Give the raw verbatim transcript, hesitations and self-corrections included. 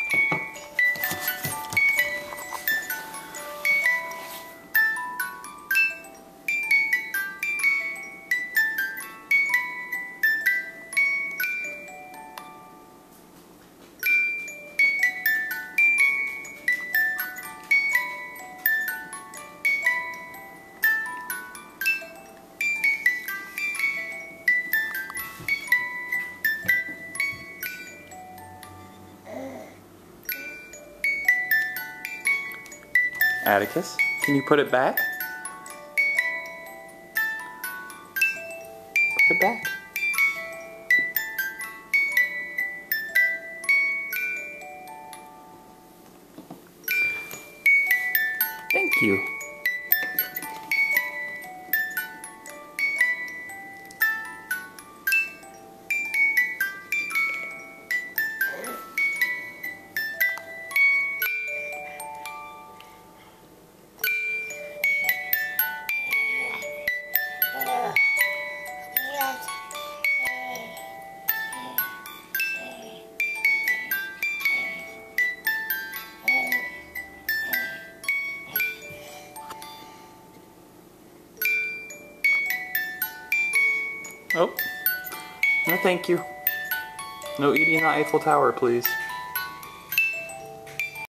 Atticus, can you put it back? Put it back. Thank you. Oh, no thank you. No eating the Eiffel Tower, please.